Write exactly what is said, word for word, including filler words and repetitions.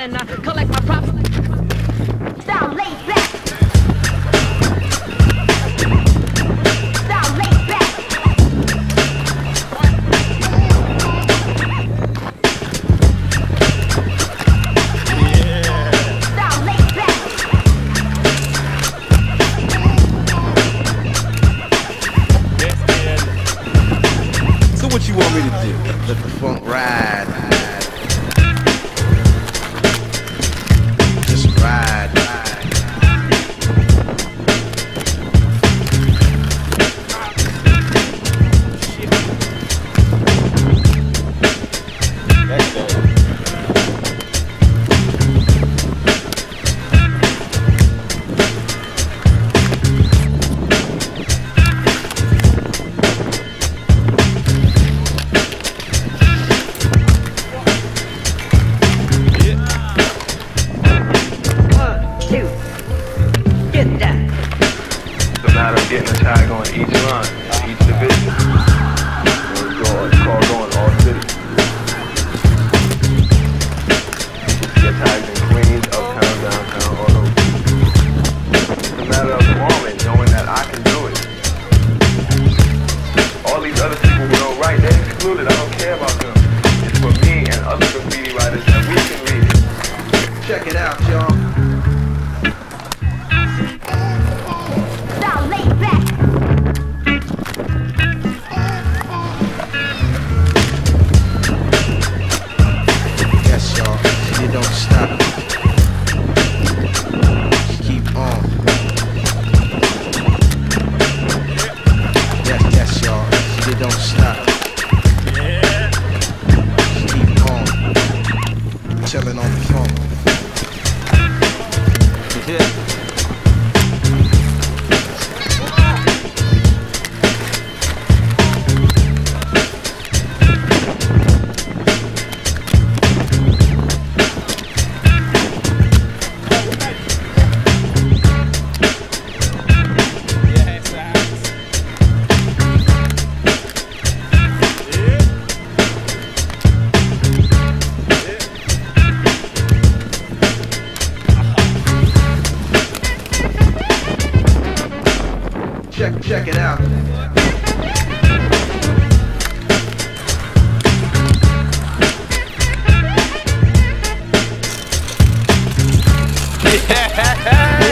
and I collect my props. Style laid back. Style laid back. Style laid back. So what you want me to do? Let the funk ride. Just ride. Matter of getting a tag on each run, each division. It's called, it's called going all city. Get tags in Queens, uptown, downtown, all over. It's a matter of performing, knowing that I can do it. All these other people who don't write, they're excluded. I don't care about them. It's for me and other graffiti writers that we can read it. Check it out, y'all. Don't stop. Keep on. Yes, yes, y'all. You don't stop. Keep on. Chilling on the phone. Yeah. Check, check it out. Yeah.